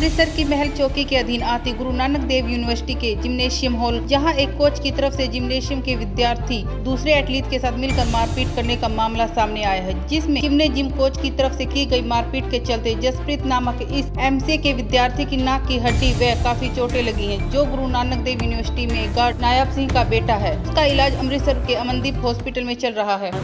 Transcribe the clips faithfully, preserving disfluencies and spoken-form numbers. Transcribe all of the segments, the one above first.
अमृतसर की महल चौकी के अधीन आती गुरु नानक देव यूनिवर्सिटी के जिम्नेशियम हॉल, जहां एक कोच की तरफ से जिम्नेशियम के विद्यार्थी दूसरे एथलीट के साथ मिलकर मारपीट करने का मामला सामने आया है, जिसमें जिम्ने जिम कोच की तरफ से की गई मारपीट के चलते जसप्रीत नामक इस एमसीए के विद्यार्थी की नाक की हड्डी व काफी चोटें लगी हैं, जो गुरु नानक देव यूनिवर्सिटी में गार्ड नायब सिंह का बेटा है। उसका इलाज अमृतसर के अमनदीप हॉस्पिटल में चल रहा है।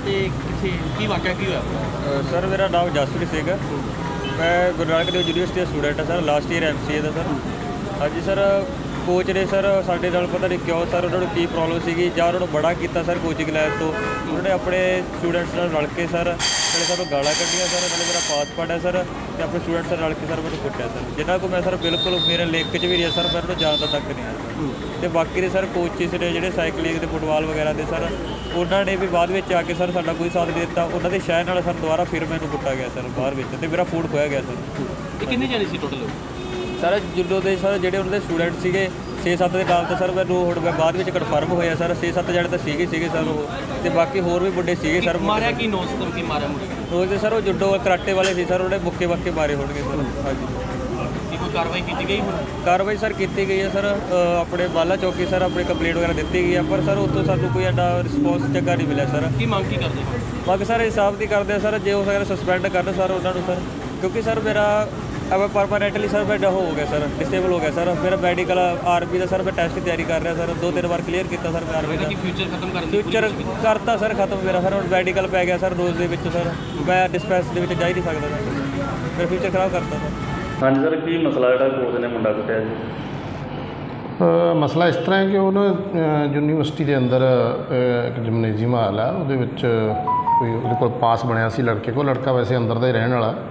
सर मेरा नाम जसप्रीत सिंह है, मैं गुरु नानक देव यूनिवर्सिटी का स्टूडेंट है sir, last year M C A का सर। हाँ जी सर, कोच ने सर साढ़े नाल पता नहीं क्यों सर उन्होंने की प्रॉब्लम सी ਜਾਂ उन्होंने बड़ा किया सर कोचिंग लैब तो उन्होंने अपने स्टूडेंट्स नाल रल के सर नाले सानूं गालां कड्ढियां सर, नाले मेरा पासपोर्ट है सर ते अपने स्टूडेंट्स नाल रल के सर मैंने कुੱਟਿਆ सर, जिन्हों को मैं सर बिल्कुल मेरे लिंक च भी नहीं है सर, मैं उन्होंने जानता तक नहीं है। तो बाकी ने सर कोचिस ने ਜਿਹੜੇ ਸਾਈਕਲਿੰਗ ਤੇ ਫੁੱਟਬਾਲ ਵਗੈਰਾ ਦੇ ਸਰ ਉਹਨਾਂ ਨੇ ਵੀ ਬਾਅਦ ਵਿੱਚ ਆ ਕੇ ਸਰ ਸਾਡਾ ਕੋਈ ਸਾਥ ਨਹੀਂ ਦਿੱਤਾ, ਉਹਨਾਂ ਦੇ ਸ਼ਹਿਰ ਨਾਲ ਸਰ ਦੁਬਾਰਾ ਫਿਰ ਮੈਨੂੰ ਕੁੱਟਿਆ ਗਿਆ ਸਰ ਬਾਹਰ ਵਿੱਚ ਤੇ ਮੇਰਾ ਫੂਡ ਖੋਇਆ ਗਿਆ ਸਰ। ਇਹ ਕਿੰਨੇ ਜਾਣੇ ਸੀ ਟੋਟਲ? ਸਰ ਜੁੱਡੋ ਦੇ ਸਰ ਜਿਹੜੇ ਉਹਨਾਂ ਦੇ ਸਟੂਡੈਂਟ ਸੀਗੇ ਛੇ ਸੱਤ ਦੇ ਨਾਲ ਤਾਂ ਸਰ ਮੈਨੂੰ ਹੁਣ ਬਾਅਦ ਵਿੱਚ ਕਨਫਰਮ ਹੋਇਆ ਸਰ ਛੇ ਸੱਤ ਜਣੇ ਤਾਂ ਸੀਗੇ ਸੀਗੇ ਸਰ ਉਹ, ਤੇ ਬਾਕੀ ਹੋਰ ਵੀ ਮੁੰਡੇ ਸੀਗੇ ਸਰ। ਮਾਰਿਆ ਕੀ ਨੋਸ ਤੋਂ ਕੀ ਮਾਰਿਆ ਮੁੰਡੇ ਉਹ ਤੇ ਸਰ ਉਹ ਜੁੱਡੋ ਕਰਾਟੇ ਵਾਲੇ ਸੀ ਸਰ, ਉਹਨੇ ਮੁੱਕੇ ਬੱਕੇ ਮਾਰੇ ਹੋਣਗੇ ਸਰ। ਹਾਂਜੀ, ਕੀ ਕੋਈ ਕਾਰਵਾਈ ਕੀਤੀ ਗਈ? ਹੁਣ ਕਾਰਵਾਈ ਸਰ ਕੀਤੀ ਗਈ ਹੈ ਸਰ, ਆਪਣੇ ਬਾਲਾ ਚੌਕੀ ਸਰ ਆਪਣੀ ਕੰਪਲੇਂਟ ਵਗੈਰਾ ਦਿੱਤੀ ਗਈ ਹੈ, ਪਰ ਸਰ ਉੱਥੋਂ ਸਾਨੂੰ ਕੋਈ ਐਡਾ ਰਿਸਪੌਂਸ ਚੰਗਾ ਨਹੀਂ ਮਿਲਿਆ ਸਰ। ਕੀ ਮੰਗ ਕੀ ਕਰਦੇ ਹੋ? ਬਾਕੀ ਸਰ ਹਿਸਾਬ ਦੀ ਕਰਦੇ ਸਰ, ਜੇ ਹੋ ਸਕਦਾ ਸਸਪੈਂਡ ਕਰਨ ਸਰ ਉਹਨਾਂ ਨੂੰ ਸਰ, ਕਿਉਂਕਿ ਸਰ ਮੇਰਾ अब परमानेंटली सर मैं हो गया सर, डिसेबल हो गया सर। मेरा मैडिकल आर्मी का सर मैं टेस्ट की तैयारी कर रहा सर, दो तीन बार क्लीयर किया सर मैं आर्मी का। फ्यूचर खत्म कर फ्यूचर करता सर खत्म मेरा सर, मैडिकल पै गया सर रोज़ के सर, मैं डिस्पैंस के जा ही नहीं सकता सर, मेरा फ्यूचर खराब करता सर। हाँ जी सर, की मसला जो कोच ने मुंडा कुੱਟਿਆ जी? मसला इस तरह है कि उन्होंने यूनिवर्सिटी के अंदर एक जिमनेजियम हाल है, वो कोई वो पास बनया सी लड़के को, लड़का वैसे अंदर का ही रहने वाला,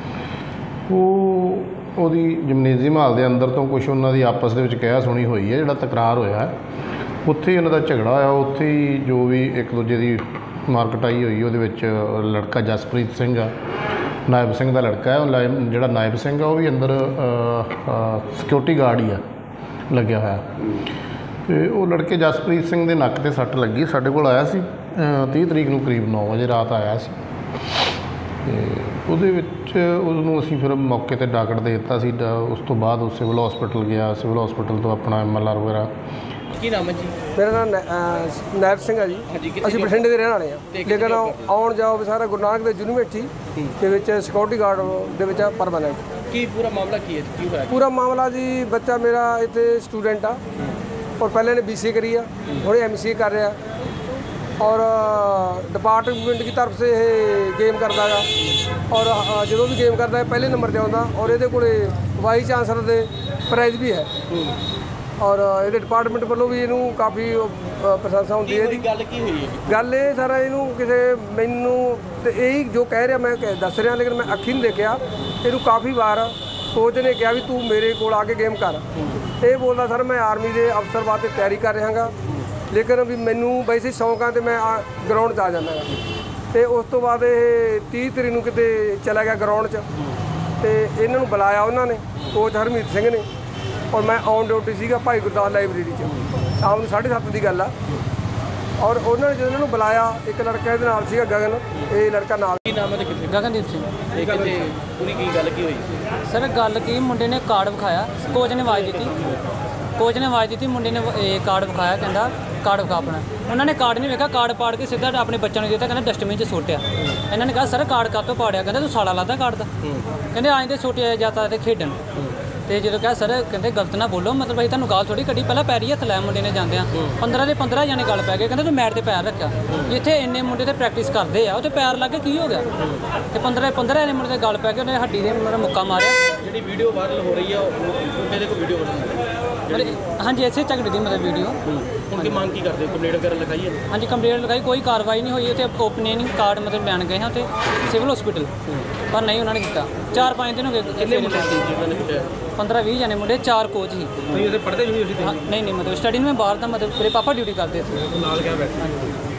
ਉਹ ਉਹਦੀ ਜਿਮਨੇਜ਼ੀਅਮ ਹਾਲ ਦੇ ਅੰਦਰ ਤੋਂ ਕੁਛ ਉਹਨਾਂ ਦੀ ਆਪਸ ਦੇ ਵਿੱਚ ਕਹਿਆ ਸੁਣੀ ਹੋਈ ਹੈ, ਜਿਹੜਾ ਤਕਰਾਰ ਹੋਇਆ ਹੈ ਉੱਥੇ ਹੀ ਉਹਨਾਂ ਦਾ ਝਗੜਾ ਹੋਇਆ, ਉੱਥੇ ਹੀ ਜੋ ਵੀ ਇੱਕ ਦੂਜੇ ਦੀ ਮਾਰਕਟਾਈ ਹੋਈ ਉਹਦੇ ਵਿੱਚ ਲੜਕਾ ਜਸਪ੍ਰੀਤ ਸਿੰਘ ਆ, ਨਾਇਬ ਸਿੰਘ ਦਾ ਲੜਕਾ ਹੈ, ਉਹ ਜਿਹੜਾ ਨਾਇਬ ਸਿੰਘ ਆ ਉਹ ਵੀ ਅੰਦਰ ਸਿਕਿਉਰਿਟੀ ਗਾਰਡ ਹੀ ਆ ਲੱਗਿਆ ਹੋਇਆ, ਅਤੇ ਉਹ ਲੜਕੇ ਜਸਪ੍ਰੀਤ ਸਿੰਘ ਦੇ ਨੱਕ 'ਤੇ ਸੱਟ ਲੱਗੀ, ਸਾਡੇ ਕੋਲ ਆਇਆ ਸੀ ਤੀਹ ਤਰੀਕ ਨੂੰ ਕਰੀਬ ਨੌ ਵਜੇ ਰਾਤ ਆਇਆ ਸੀ, ਅਤੇ ਉਹਦੇ ਵਿੱਚ ਉਹਨੂੰ ਅਸੀਂ ਫਿਰ ਮੌਕੇ 'ਤੇ ਡਾਕਟ ਦੇ ਦਿੱਤਾ ਸੀ। ਉਸ ਤੋਂ ਬਾਅਦ ਉਹ ਸਿਵਲ ਹੌਸਪੀਟਲ ਗਿਆ, ਸਿਵਲ ਹੌਸਪੀਟਲ ਤੋਂ ਆਪਣਾ ਐਮ ਐਲ ਆਰ ਵਗੈਰਾ। ਕੀ ਨਾਮ ਹੈ ਜੀ? ਮੇਰਾ ਨਾਮ ਨਾਇਬ ਸਿੰਘ ਹੈ ਜੀ, ਅਸੀਂ ਬਠਿੰਡੇ ਦੇ ਰਹਿਣ ਵਾਲੇ ਹਾਂ, ਲੇਕਿਨ ਆਉਣ ਜਾਓ ਵੀ ਸਾਰਾ ਗੁਰੂ ਨਾਨਕ ਦੇਵ ਯੂਨੀਵਰਸਿਟੀ ਦੇ ਵਿੱਚ ਸਿਕਿਉਰਿਟੀ ਗਾਰਡ ਦੇ ਵਿੱਚ ਪਰਮਾਨੈਂਟ। ਕੀ ਪੂਰਾ ਮਾਮਲਾ ਕੀ ਹੈ, ਕੀ ਹੋਇਆ? ਪੂਰਾ ਮਾਮਲਾ ਜੀ, ਬੱਚਾ ਮੇਰਾ ਇੱਥੇ ਸਟੂਡੈਂਟ ਆ ਔਰ ਪਹਿਲੇ ਨੇ ਬੀ ਸੀ ਏ ਕਰੀ ਆ, ਹੁਣ ਐਮ ਸੀ ਏ ਕਰ ਰਿਹਾ और डिपार्टमेंट की तरफ से ये गेम करता है, और जो भी गेम करता है पहले नंबर से आता, और ये वाइस चांसलर के प्राइज भी है, और ये डिपार्टमेंट वालों भी इनू काफ़ी प्रशंसा होती है। गल की हुई है? गल ये सर इनू किसी मैनू यही जो कह रहा मैं दस रहा, लेकिन मैं अखी नहीं देखा, इनू काफ़ी बार कोच ने कहा भी तू मेरे को आके गेम कर, ये बोलता सर मैं आर्मी के अफसर वास्ते तैयारी कर रहा गा, लेकिन भी मैनू वैसे शौक आ तो मैं ग्राउंड च आ जाना, तो उस तो बाद ये तीह तरीक नूं किते चला गया ग्राउंड च, तो इन्हों बुलाया उन्होंने कोच हरमीत सिंह ने, और मैं ऑन ड्यूटी सीगा भाई गुरदास लाइब्रेरी च, शाम को साढ़े सत्त की गल आ, और उन्होंने जो इन्होंने बुलाया एक लड़का ये नाल सीगा गगन, ये लड़का नाल। की नाम है? गगनदीप सिंह। पूरी की गल की हुई? सर गल की मुंडे ने कार्ड विखाया, कोच ने आवाज़ दी, कोच ने आवाज़ दी, मुंडे ने कार्ड विखाया, कहता कार्ड विखा अपना, उन्होंने कार्ड नहीं वेखा, कार्ड पाड़ के सीधा अपने बच्चों ने दिता, कहना डस्टबिन च सुट्टिया, इन्होंने कहा सर कार्ड कातों पाड़िया, कहते तू साला लादा कार्ड का, कहते आए तो सुट्टिया जाता तो खेडन, तो जो कहा सर कहते गलत ना बोलो, मतलब भाई तुम गाल थोड़ी कड्डी, पहले पैरी हत्थ लाया मुंडे ने जांदे पंद्रह के पंद्रह जने गल पै गए, कहते तू मैट से पैर रखा, जिथे इन्ने मुंडे तो प्रैक्टिस करते हैं उत्थे पैर लग के की हो गया, तो पंद्रह पंद्रह जने मुंडे गल पै गए, उन्हें हड्डी ने मेरा मुक्का मारिया। जी वीडियो वायरल हो रही है मेरे को वीडियो हाँ जी, ऐसे झगड़े की मतलब वीडियो। उनकी मांग की करते कंप्लेंट वगैरह लगाई है? हाँ जी कंप्लेंट लगाई, कोई कार्रवाई नहीं हुई, तो ओपनिंग कार्ड मतलब बयान गए हैं तो सिविल हॉस्पिटल, पर नहीं उन्होंने किया। चार पाँच दिन हो गए, पंद्रह बीस जने मुंडे, चार कोच ही। पढ़ते यूनिवर्सिटी? नहीं नहीं मतलब स्टडी में बाहर था, मतलब मेरे पापा ड्यूटी करते थे।